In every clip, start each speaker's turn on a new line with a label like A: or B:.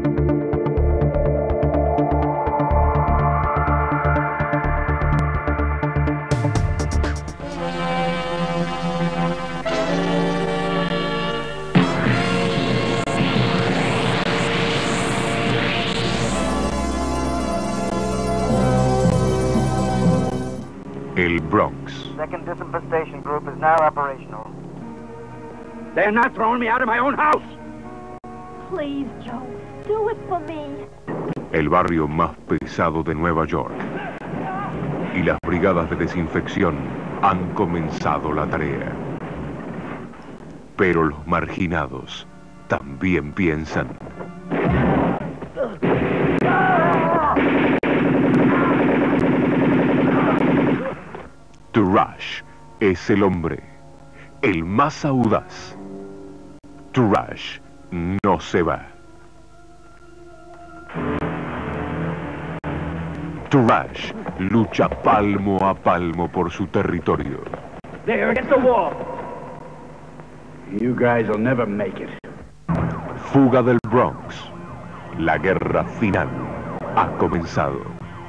A: El Bronx.
B: Second disinfestation group is now operational.
C: They're not throwing me out of my own house.
D: Please, Joe, do it for me.
A: El barrio más pesado de Nueva York. Y las brigadas de desinfección han comenzado la tarea. Pero los marginados también piensan. Turash es el hombre, el más audaz. Turash no se va. Turash lucha palmo a palmo por su territorio.
C: There, against the wall. You guys will never make it.
A: Fuga del Bronx. La guerra final ha comenzado.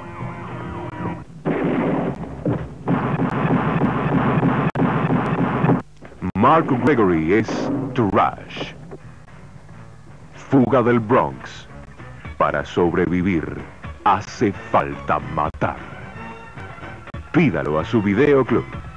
A: Mark Gregory es Turash. Fuga del Bronx. Para sobrevivir, hace falta matar. Pídalo a su videoclub.